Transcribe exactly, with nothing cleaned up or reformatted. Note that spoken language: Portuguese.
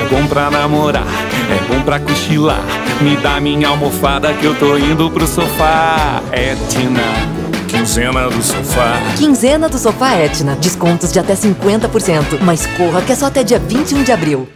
bom pra namorar, é bom pra cochilar. Me dá minha almofada que eu tô indo pro sofá. Etna, quinzena do sofá. Quinzena do Sofá Etna. Descontos de até cinquenta por cento. Mas corra que é só até dia vinte e um de abril.